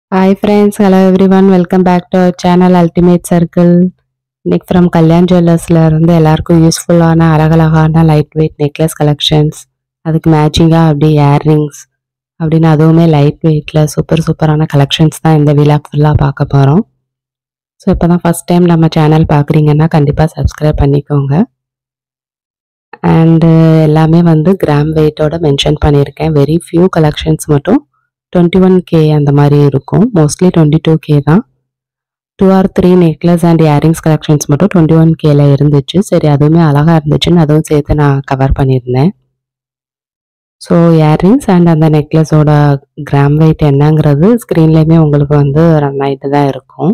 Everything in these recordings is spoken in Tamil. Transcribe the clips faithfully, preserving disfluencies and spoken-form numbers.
Hi friends, hello everyone, welcome back to our channel Ultimate Circle. இன்னைக்கு from கல்யாண் ஜுவல்லர்ஸ்ல இருந்து எல்லாருக்கும் யூஸ்ஃபுல்லான அழகழகான லைட் வெயிட் நெக்லஸ் கலெக்ஷன்ஸ், அதுக்கு மேட்சிங்காக அப்படி இயர்ரிங்ஸ் அப்படின்னு அதுவுமே லைட் வெயிட்டில் சூப்பர் சூப்பரான கலெக்ஷன்ஸ் தான் இந்த விலாக் ஃபுல்லாக பார்க்க போகிறோம். ஸோ இப்போ தான் ஃபஸ்ட் டைம் நம்ம சேனல் பார்க்குறீங்கன்னா கண்டிப்பாக சப்ஸ்கிரைப் பண்ணிக்கோங்க. அண்டு எல்லாமே வந்து கிராம் வெயிட்டோட மென்ஷன் பண்ணியிருக்கேன். வெரி ஃபியூ கலெக்ஷன்ஸ் மட்டும் டுவெண்ட்டி ஒன் கே அந்த மாதிரி இருக்கும். மோஸ்ட்லி டுவெண்ட்டி டூ கே தான். Two or three necklace and earrings collections மட்டும் டுவெண்ட்டி ஒன் கேல இருந்துச்சு. சரி, அதுவுமே அழகாக இருந்துச்சுன்னு அதுவும் சேர்த்து நான் கவர் பண்ணியிருந்தேன். ஸோ இயரிங்ஸ் அண்ட் அந்த நெக்லஸோட கிராம் வெயிட் என்னங்கிறது ஸ்க்ரீன்லேயுமே உங்களுக்கு வந்து ரன் ஆகிட்டு தான் இருக்கும்.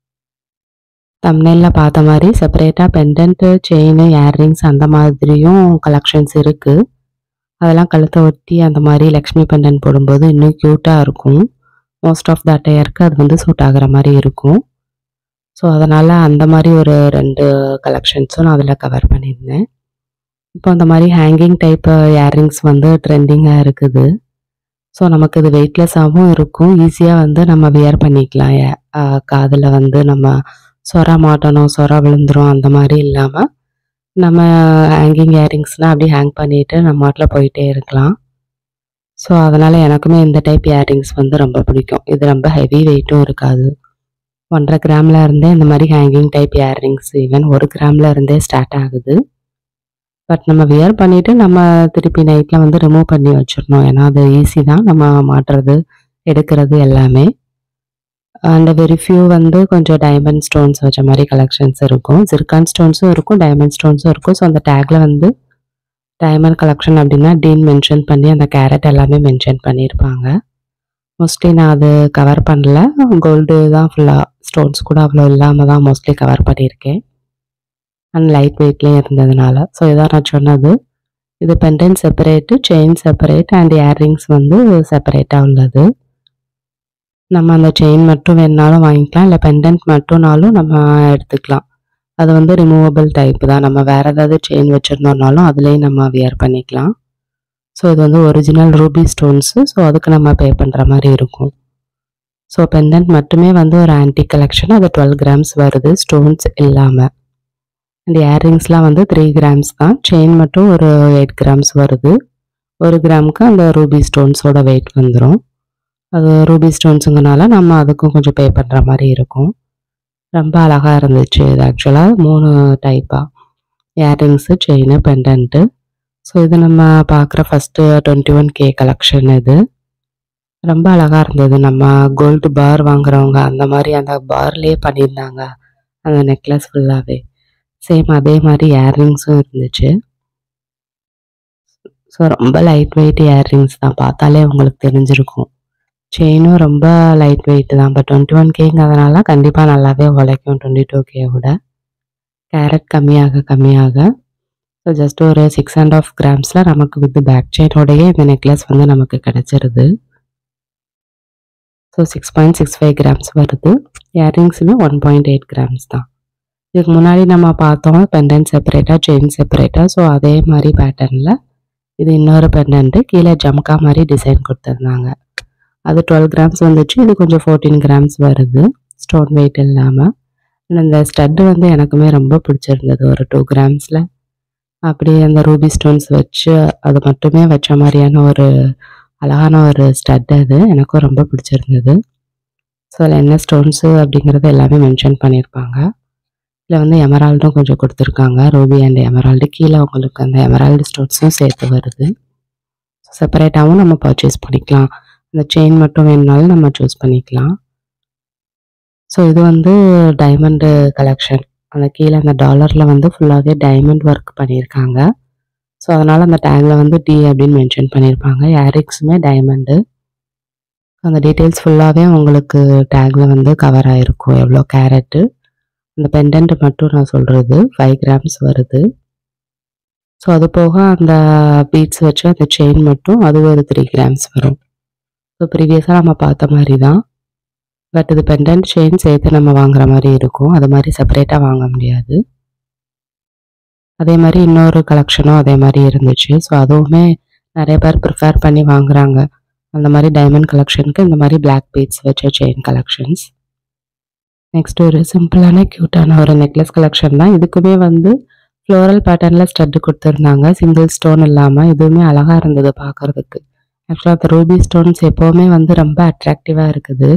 தம்ப்நெயில்ல பார்த்த மாதிரி செப்பரேட்டாக பெண்டன்ட்டு, செயின், இயரிங்ஸ் அந்த மாதிரியும் கலெக்ஷன்ஸ் இருக்குது. அதெல்லாம் கழுத்தை ஒட்டி அந்த மாதிரி லக்ஷ்மி பெண்டன் போடும்போது இன்னும் க்யூட்டாக இருக்கும். மோஸ்ட் ஆஃப் த அட்டையருக்கு அது வந்து சூட் ஆகிற மாதிரி இருக்கும். ஸோ அதனால் அந்த மாதிரி ஒரு ரெண்டு கலெக்ஷன்ஸும் நான் அதில் கவர் பண்ணியிருந்தேன். இப்போ அந்த மாதிரி ஹேங்கிங் டைப் இயரிங்ஸ் வந்து ட்ரெண்டிங்காக இருக்குது. ஸோ நமக்கு இது வெயிட்லெஸ்ஸாகவும் இருக்கும். ஈஸியாக வந்து நம்ம வியர் பண்ணிக்கலாம். காதில் வந்து நம்ம சொர மாட்டணும், சொர விழுந்துரும் அந்த மாதிரி இல்லாமல் நம்ம ஹேங்கிங் இயரிங்ஸ்னால் அப்படி ஹேங் பண்ணிவிட்டு நம்ம மாட்டில் போயிட்டே இருக்கலாம். ஸோ அதனால் எனக்குமே இந்த டைப் இயரிங்ஸ் வந்து ரொம்ப பிடிக்கும். இது ரொம்ப ஹெவி வெயிட்டும் இருக்காது. ஒன்றரை கிராமில் இருந்தே இந்த மாதிரி ஹேங்கிங் டைப் இயரிங்ஸ் ஈவன் ஒரு கிராமில் இருந்தே ஸ்டார்ட் ஆகுது. பட் நம்ம வியர் பண்ணிவிட்டு நம்ம திருப்பி நைட்டில் வந்து ரிமூவ் பண்ணி வச்சிடணும். ஏன்னா அது ஈஸி தான் நம்ம மாட்டுறது எடுக்கிறது எல்லாமே. அண்ட் வெரி ஃபியூ வந்து கொஞ்சம் டைமண்ட் ஸ்டோன்ஸ் வச்ச மாதிரி கலெக்ஷன்ஸ் இருக்கும். ஜிர்கான் ஸ்டோன்ஸும் இருக்கும், டைமண்ட் ஸ்டோன்ஸும் இருக்கும். ஸோ அந்த டேக்கில் வந்து டைமண்ட் கலெக்ஷன் அப்படின்னா டீன் மென்ஷன் பண்ணி அந்த கேரட் எல்லாமே மென்ஷன் பண்ணியிருப்பாங்க. மோஸ்ட்லி நான் அது கவர் பண்ணல. கோல்டு தான் ஃபுல்லாக, ஸ்டோன்ஸ் கூட அவ்வளோ இல்லாமல் தான் மோஸ்ட்லி கவர் பண்ணியிருக்கேன். அண்ட் லைட் வெயிட்லேயும் இருந்ததுனால. ஸோ இதான் நான் சொன்னது. இது pendant separate, chain separate and earrings வந்து செப்பரேட்டாக உள்ளது. நம்ம அந்த செயின் மட்டும் வேணுனாலும் வாங்கிக்கலாம், இல்லை பெண்டன்ட் மட்டும்னாலும் நம்ம எடுத்துக்கலாம். அது வந்து ரிமூவபிள் டைப்பு தான். நம்ம வேறு ஏதாவது செயின் வச்சுருந்தோம்னாலும் அதுலேயும் நம்ம வியர் பண்ணிக்கலாம். ஸோ இது வந்து ஒரிஜினல் ரூபி ஸ்டோன்ஸு. ஸோ அதுக்கு நம்ம பே பண்ணுற மாதிரி இருக்கும். ஸோ பெண்டன்ட் மட்டுமே வந்து ஒரு ஆன்டிக் கலெக்ஷன். அது டுவெல் கிராம்ஸ் வருது ஸ்டோன்ஸ் இல்லாமல். அண்ட் இயரிங்ஸ்லாம் வந்து த்ரீ கிராம்ஸ் தான். செயின் மட்டும் ஒரு எயிட் கிராம்ஸ் வருது. ஒரு கிராமுக்கு அந்த ரூபி ஸ்டோன்ஸோட வெயிட் வந்துடும். அது ரூபி ஸ்டோன்ஸுங்கனால நம்ம அதுக்கும் கொஞ்சம் பே பண்ணுற மாதிரி இருக்கும். ரொம்ப அழகாக இருந்துச்சு. இது ஆக்சுவலாக மூணு டைப்பாக இயரிங்ஸு, செயின், பெண்டன்ட்டு. ஸோ இது நம்ம பார்க்குற first twenty one K collection. இது ரொம்ப அழகாக இருந்தது. நம்ம கோல்டு பார் வாங்குறவங்க அந்த மாதிரி அந்த பார்லேயே பண்ணியிருந்தாங்க அந்த நெக்லஸ் ஃபுல்லாகவே. சேம் அதே மாதிரி இயரிங்ஸும் இருந்துச்சு. ஸோ ரொம்ப லைட் வெயிட் இயரிங்ஸ் தான், பார்த்தாலே உங்களுக்கு தெரிஞ்சிருக்கும். செயினும் ரொம்ப லைட் வெயிட் தான். பட் டுவெண்ட்டி ஒன் கேங்கிறதுனால கண்டிப்பாக நல்லாவே உழைக்கும். டுவெண்ட்டி டூ கேவோட கேரட் கம்மியாக கம்மியாக ஸோ ஜஸ்ட் ஒரு சிக்ஸ் அண்ட் ஆஃப் கிராம்ஸில் நமக்கு வித் பேக் செயினோடையே இந்த நெக்லஸ் வந்து நமக்கு கிடச்சிருது. So six point six five grams வருது. இயரிங்ஸுமே ஒன் பாயிண்ட் எயிட் கிராம்ஸ் தான். இதுக்கு முன்னாடி நம்ம பார்த்தோம் பெண்டன்ட் செப்பரேட்டாக, செயின் செப்பரேட்டாக. ஸோ அதே மாதிரி பேட்டர்னில் இது இன்னொரு பெண்டன்ட்டு. கீழே ஜம்கா மாதிரி டிசைன் கொடுத்துருந்தாங்க. அது டுவெல் கிராம்ஸ் வந்துச்சு. இது கொஞ்சம் ஃபோர்டீன் கிராம்ஸ் வருது ஸ்டோன் வெயிட் இல்லாமல். இந்த ஸ்டட்டு வந்து எனக்குமே ரொம்ப பிடிச்சிருந்தது. ஒரு டூ கிராம்ஸில் அப்படி அந்த ரூபி ஸ்டோன்ஸ் வச்சு அது மட்டுமே வச்ச மாதிரியான ஒரு அழகான ஒரு ஸ்டட். அது எனக்கும் ரொம்ப பிடிச்சிருந்தது. ஸோ அதில் என்ன ஸ்டோன்ஸு அப்படிங்கிறது எல்லாமே மென்ஷன் பண்ணியிருப்பாங்க. இதில் வந்து எமரால்டும் கொஞ்சம் கொடுத்துருக்காங்க. Ruby and emerald. கீழே உங்களுக்கு அந்த எமரால்டு ஸ்டோன்ஸும் சேர்த்து வருது. செப்பரேட்டாகவும் நம்ம பர்ச்சேஸ் பண்ணிக்கலாம். அந்த செயின் மட்டும் வேணுனாலும் நம்ம சூஸ் பண்ணிக்கலாம். ஸோ இது வந்து டைமண்டு கலெக்ஷன். அந்த கீழே அந்த டாலரில் வந்து ஃபுல்லாகவே டைமண்ட் ஒர்க் பண்ணியிருக்காங்க. ஸோ அதனால் அந்த டேங்கில் வந்து டி அப்படின்னு மென்ஷன் பண்ணியிருப்பாங்க. இயரிங்ஸுமே டைமண்டு. அந்த டீட்டெயில்ஸ் ஃபுல்லாகவே உங்களுக்கு டேங்கில் வந்து கவர் ஆகிருக்கும். எவ்வளோ கேரட்டு. அந்த பெண்டன்ட்டு மட்டும் நான் சொல்கிறது ஃபைவ் கிராம்ஸ் வருது. ஸோ அது போக அந்த பீட்ஸ் வச்சு அந்த செயின் மட்டும் அது ஒரு த்ரீ கிராம்ஸ் வரும். ஸோ ப்ரீவியஸாக நம்ம பார்த்த மாதிரி தான். பட் இது பெண்டன்ட் செயின் சேர்த்து நம்ம வாங்குற மாதிரி இருக்கும். அது மாதிரி செப்பரேட்டாக வாங்க முடியாது. அதே மாதிரி இன்னொரு கலெக்ஷனும் அதே மாதிரி இருந்துச்சு. ஸோ அதுவுமே நிறைய பேர் ப்ரிஃபேர் பண்ணி வாங்குறாங்க. அந்த மாதிரி டைமண்ட் கலெக்ஷனுக்கு இந்த மாதிரி பிளாக் பீட்ஸ் வச்ச செயின் கலெக்ஷன்ஸ். நெக்ஸ்ட் ஒரு சிம்பிளான க்யூட்டான ஒரு நெக்லஸ் கலெக்ஷன் தான். இதுக்குமே வந்து ஃப்ளோரல் பேட்டர்னில் ஸ்டட்டு கொடுத்துருந்தாங்க, சிங்கிள் ஸ்டோன் இல்லாமல். இதுவுமே அழகாக இருந்தது பார்க்குறதுக்கு. ஆக்சுவலாக அந்த ரூபி ஸ்டோன்ஸ் எப்போவுமே வந்து ரொம்ப அட்ராக்டிவாக இருக்குது.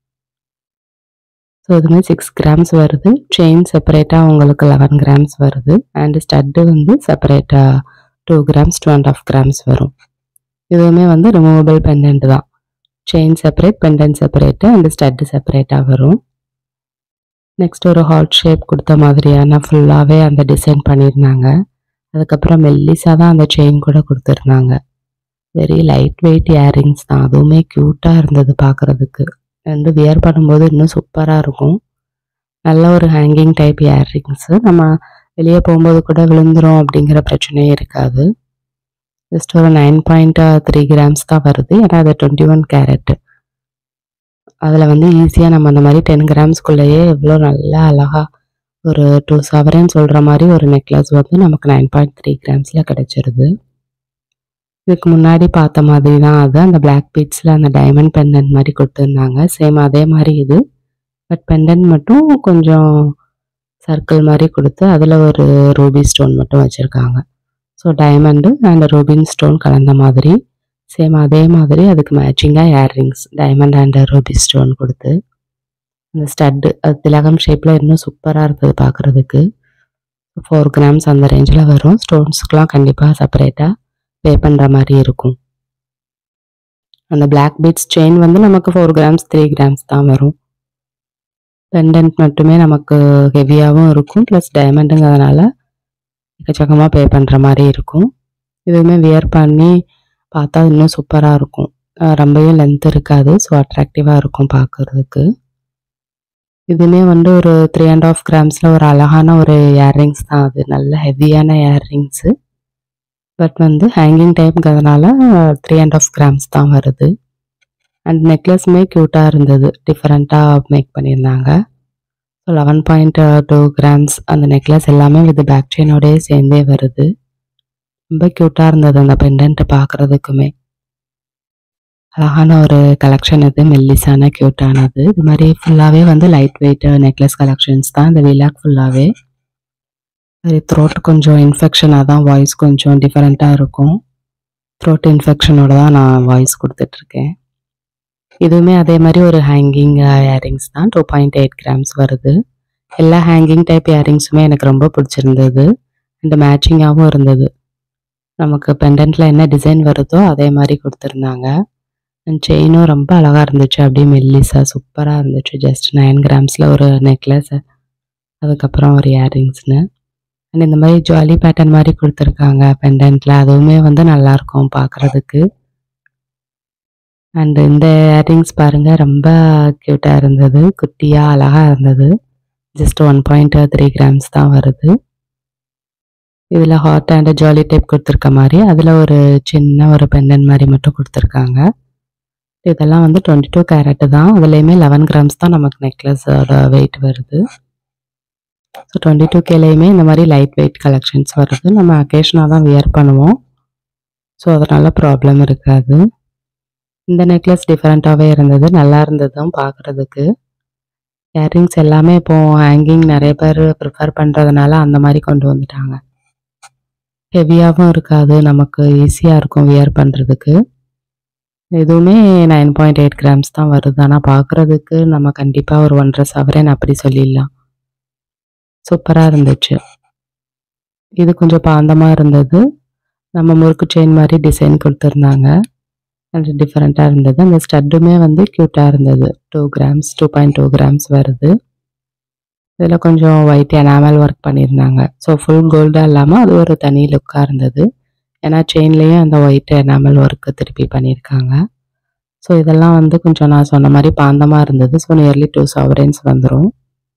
ஸோ இதுவுமே சிக்ஸ் கிராம்ஸ் வருது. செயின் செப்பரேட்டாக உங்களுக்கு லெவன் கிராம்ஸ் வருது. அண்டு ஸ்டட்டு வந்து செப்பரேட்டாக two grams two and half grams வரும். இதுவுமே வந்து ரிமூவபிள் பெண்டன்ட் தான். Chain separate, pendant separate, and stud செப்பரேட்டாக வரும். நெக்ஸ்ட் ஒரு ஹார்ட் ஷேப் கொடுத்த மாதிரியான ஃபுல்லாகவே அந்த டிசைன் பண்ணியிருந்தாங்க. அதுக்கப்புறம் மெல்லிஸாக தான் அந்த செயின் கூட கொடுத்துருந்தாங்க. வெரி லைட் வெயிட் இயரிங்ஸ் தான். அதுவுமே க்யூட்டாக இருந்தது பார்க்குறதுக்கு. ரெண்டு வியர் பண்ணும்போது இன்னும் சூப்பராக இருக்கும். நல்ல ஒரு ஹேங்கிங் டைப் இயரிங்ஸு. நம்ம வெளியே போகும்போது கூட விழுந்துரும் அப்படிங்கிற பிரச்சனையே இருக்காது. ஜஸ்ட் ஒரு நைன் பாயிண்ட் த்ரீ கிராம்ஸ் தான் வருது. ஏன்னா அது டுவெண்ட்டி ஒன் கேரட்டு. அதில் வந்து ஈஸியாக நம்ம அந்த மாதிரி டென் கிராம்ஸ்குள்ளேயே எவ்வளோ நல்லா அழகாக ஒரு டூ சவரன் சொல்கிற மாதிரி ஒரு நெக்லஸ் வந்து நமக்கு நைன் பாயிண்ட் த்ரீ கிராம்ஸில் கிடச்சிருது. இதுக்கு முன்னாடி பார்த்த மாதிரி தான் அது. அந்த பிளாக் பீட்ஸில் அந்த டைமண்ட் பெண்டன்ட் மாதிரி கொடுத்துருந்தாங்க. சேம் அதே மாதிரி இது. பட் பெண்டன்ட் மட்டும் கொஞ்சம் சர்க்கிள் மாதிரி கொடுத்து அதில் ஒரு ரூபி ஸ்டோன் மட்டும் வச்சுருக்காங்க. ஸோ டைமண்டு அண்ட் ரூபின் ஸ்டோன் கலந்த மாதிரி. சேம் அதே மாதிரி அதுக்கு மேட்சிங்காக earrings diamond and ruby stone கொடுத்து அந்த ஸ்டட்டு அது திலகம் ஷேப்பில் இன்னும் சூப்பராக இருந்தது பார்க்குறதுக்கு. ஃபோர் கிராம்ஸ் அந்த ரேஞ்சில் வரும். ஸ்டோன்ஸுக்கெலாம் கண்டிப்பாக செப்பரேட்டாக பே பண்ணுற மாதிரி இருக்கும். அந்த பிளாக் பீட்ஸ் செயின் வந்து நமக்கு ஃபோர் கிராம்ஸ் த்ரீ கிராம்ஸ் தான் வரும். பெண்டன்ட் மட்டுமே நமக்கு ஹெவியாகவும் இருக்கும், ப்ளஸ் டைமண்டுங்கிறதுனால எக்கச்சக்கமாக பே பண்ணுற மாதிரி இருக்கும். இதுவுமே வியர் பண்ணி பார்த்தா இன்னும் சூப்பராக இருக்கும். ரொம்பவும் லென்த் இருக்காது. ஸோ அட்ராக்டிவாக இருக்கும் பார்க்குறதுக்கு. இதுவுமே வந்து ஒரு த்ரீ அண்ட் ஆஃப் கிராம்ஸில் ஒரு அழகான ஒரு இயர்ரிங்ஸ் தான். அது நல்ல ஹெவியான இயர்ரிங்ஸு. பட் வந்து ஹேங்கிங் டைப்ங்கிறதுனால த்ரீ அண்ட் ஆஃப் கிராம்ஸ் தான் வருது. அண்ட் நெக்லஸுமே க்யூட்டாக இருந்தது. டிஃப்ரெண்ட்டாக மேக் பண்ணியிருந்தாங்க. So eleven point two grams அந்த நெக்லஸ் எல்லாமே வித் பேக் செயினோடய சேர்ந்தே வருது. ரொம்ப க்யூட்டாக இருந்தது அந்த பெண்டன்ட்டு பார்க்குறதுக்குமே. அழகான ஒரு கலெக்ஷன் இது. மெல்லிஸான க்யூட்டானது. இது மாதிரி ஃபுல்லாகவே வந்து லைட் வெயிட் நெக்லஸ் கலெக்ஷன்ஸ் தான் இந்த விலாக் ஃபுல்லாகவே. அது த்ரோட் கொஞ்சம் இன்ஃபெக்ஷனாக தான் வாய்ஸ் கொஞ்சம் டிஃப்ரெண்ட்டாக இருக்கும். த்ரோட் இன்ஃபெக்ஷனோட தான் நான் வாய்ஸ் கொடுத்துட்ருக்கேன். இதுவுமே அதே மாதிரி ஒரு ஹேங்கிங் இயரிங்ஸ் தான். டூ பாயிண்ட் எயிட் கிராம்ஸ் வருது. எல்லா ஹேங்கிங் டைப் இயரிங்ஸுமே எனக்கு ரொம்ப பிடிச்சிருந்தது. அண்ட் மேட்சிங்காகவும் இருந்தது. நமக்கு பெண்டன்ட்டில் என்ன டிசைன் வருதோ அதே மாதிரி கொடுத்துருந்தாங்க. அண்ட் செயினும் ரொம்ப அழகாக இருந்துச்சு. அப்படியே மெல்லிஸாக சூப்பராக இருந்துச்சு. ஜஸ்ட் நைன் கிராம்ஸில் ஒரு நெக்லஸ், அதுக்கப்புறம் ஒரு இயரிங்ஸ்னு. அண்ட் இந்த மாதிரி ஜுவல்லி பேட்டர்ன் மாதிரி கொடுத்துருக்காங்க பெண்டன்ட்டில். அதுவுமே வந்து நல்லாயிருக்கும் பார்க்குறதுக்கு. அண்ட் இந்த இயரிங்ஸ் பாருங்கள், ரொம்ப க்யூட்டாக இருந்தது. குட்டியாக அழகாக இருந்தது. Just one point three grams தான் வருது. இதில் ஹாட் அண்ட் ஜாலி டைப் கொடுத்துருக்க மாதிரி அதில் ஒரு சின்ன ஒரு பெண்டன்ட் மாதிரி மட்டும் கொடுத்துருக்காங்க. இதெல்லாம் வந்து டுவெண்ட்டி டூ கேரட்டு தான். அதுலேயுமே லெவன் கிராம்ஸ் தான் நமக்கு நெக்லஸோட வெயிட் வருது. ஸோ டுவெண்ட்டி டூ கேலையுமே இந்த மாதிரி லைட் வெயிட் கலெக்ஷன்ஸ் வருது. நம்ம அக்கேஷனாக தான் வியர் பண்ணுவோம். ஸோ அதனால் ப்ராப்ளம் இருக்காது. இந்த நெக்லஸ் டிஃப்ரெண்ட்டாகவே இருந்தது. நல்லா இருந்ததும் பார்க்குறதுக்கு. இயரிங்ஸ் எல்லாமே இப்போது ஹேங்கிங் நிறைய பேர் ப்ரிஃபர் பண்ணுறதுனால அந்த மாதிரி கொண்டு வந்துட்டாங்க. ஹெவியாகவும் இருக்காது, நமக்கு ஈஸியாக இருக்கும் வியர் பண்ணுறதுக்கு. இதுவுமே நைன் பாயிண்ட் எயிட் கிராம்ஸ் தான் வருது. ஆனால் பார்க்குறதுக்கு நம்ம கண்டிப்பாக ஒரு ஒன்றரை சவரன் அப்படி சொல்லிடலாம். சூப்பராக இருந்துச்சு. இது கொஞ்சம் பாந்தமாக இருந்தது. நம்ம முறுக்கு செயின் மாதிரி டிசைன் கொடுத்துருந்தாங்க. அது டிஃப்ரெண்ட்டாக இருந்தது. அந்த ஸ்டட்டுமே வந்து க்யூட்டாக இருந்தது. Two grams two point two grams வருது. இதில் கொஞ்சம் ஒயிட் எனாமல் ஒர்க் பண்ணியிருந்தாங்க. ஸோ ஃபுல் கோல்டாக இல்லாமல் அது ஒரு தனி லுக்காக இருந்தது. ஏன்னா செயின்லேயும் அந்த ஒயிட் எனாமல் ஒர்க்கு திருப்பி பண்ணியிருக்காங்க. ஸோ இதெல்லாம் வந்து கொஞ்சம் நான் சொன்ன மாதிரி பாந்தமாக இருந்தது. ஸோ நியர்லி டூ சவரன்ஸ் வந்துடும்.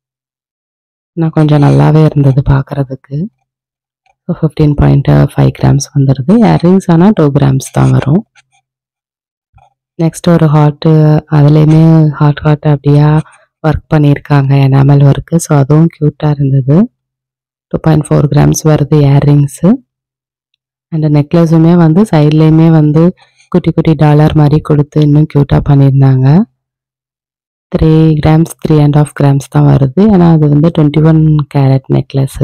ஆனால் கொஞ்சம் நல்லாவே இருந்தது பார்க்குறதுக்கு. So fifteen point five grams வந்துடுது. இயரிங்ஸ் ஆனால் டூ கிராம்ஸ் தான் வரும். நெக்ஸ்ட் ஒரு ஹார்ட்டு, அதுலேயுமே ஹாட் ஹாட் அப்படியா ஒர்க் பண்ணியிருக்காங்க எனாமல் ஒர்க்கு. ஸோ அதுவும் க்யூட்டாக இருந்தது. டூ பாயிண்ட் ஃபோர் கிராம்ஸ் வருது இயரிங்ஸு. அண்ட் நெக்லஸுமே வந்து சைட்லேயுமே வந்து குட்டி குட்டி டாலர் மாதிரி கொடுத்து இன்னும் க்யூட்டாக பண்ணியிருந்தாங்க. Three grams three and half grams தான் வருது. ஏன்னா அது வந்து twenty one carat necklace.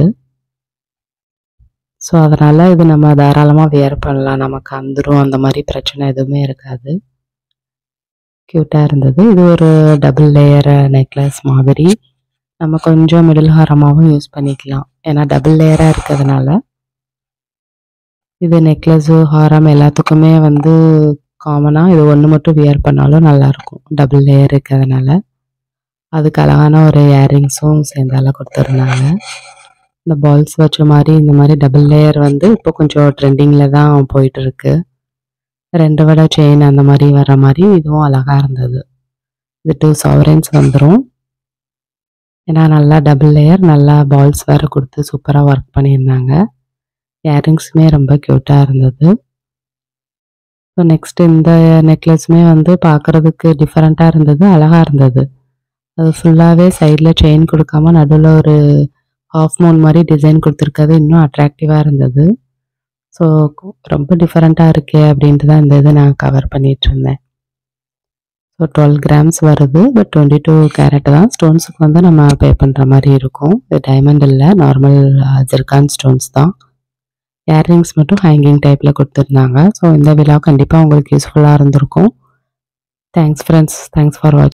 So அதனால் இது நம்ம தாராளமாக வியர் பண்ணலாம். நமக்கு அந்துரும் அந்த மாதிரி பிரச்சனை எதுவுமே இருக்காது. க்யூட்டாக இருந்தது. இது ஒரு டபுள் லேயர் நெக்லஸ் மாதிரி. நம்ம கொஞ்சம் மிடில் ஹாரமாகவும் யூஸ் பண்ணிக்கலாம். ஏன்னா டபுள் லேயராக இருக்கிறதுனால இது நெக்லஸு ஹாரம் எல்லாத்துக்குமே வந்து காமனாக இது ஒன்று மட்டும் வியர் பண்ணாலும் நல்லாயிருக்கும். டபுள் லேயர் இருக்கிறதுனால அதுக்கு அழகான ஒரு இயரிங்ஸும் சேர்ந்தால கொடுத்துருந்தாங்க. இந்த பால்ஸ் வச்ச மாதிரி இந்த மாதிரி டபுள் லேயர் வந்து இப்போ கொஞ்சம் ட்ரெண்டிங்கில் தான் போயிட்டுருக்கு. ரெண்டு வடை செயின் அந்த மாதிரி வர மாதிரி இதுவும் அழகாக இருந்தது. இது டூ சாவரன்ஸ் வந்துடும். ஏன்னா நல்லா டபுள் லேயர் நல்லா பால்ஸ் வேறு கொடுத்து சூப்பராக ஒர்க் பண்ணியிருந்தாங்க. இயரிங்ஸுமே ரொம்ப க்யூட்டாக இருந்தது. ஸோ நெக்ஸ்ட்டு இந்த நெக்லஸுமே வந்து பார்க்குறதுக்கு டிஃப்ரெண்ட்டாக இருந்தது, அழகாக இருந்தது. அது ஃபுல்லாகவே சைடில் செயின் கொடுக்காம நடுவில் ஒரு ஹாஃப் மூன் மாதிரி டிசைன் கொடுத்துருக்கிறது இன்னும் அட்ராக்டிவாக இருந்தது. ஸோ ரொம்ப டிஃப்ரெண்ட்டாக இருக்கே அப்படின்ட்டு தான் இந்த இதை நான் கவர் பண்ணிகிட்ருந்தேன். ஸோ டுவெல் கிராம்ஸ் வருது. பட் டுவெண்ட்டி டூ கேரட் தான். ஸ்டோன்ஸுக்கு வந்து நம்ம பே பண்ணுற மாதிரி இருக்கும். இது டைமண்ட் இல்லை, நார்மல் ஜிர்கான் ஸ்டோன்ஸ் தான். இயரிங்ஸ் மட்டும் ஹேங்கிங் டைப்பில் கொடுத்துருந்தாங்க. ஸோ இந்த விழா கண்டிப்பாக உங்களுக்கு யூஸ்ஃபுல்லாக இருந்திருக்கும். Thanks friends. தேங்க்ஸ் ஃபார் வாட்சிங்.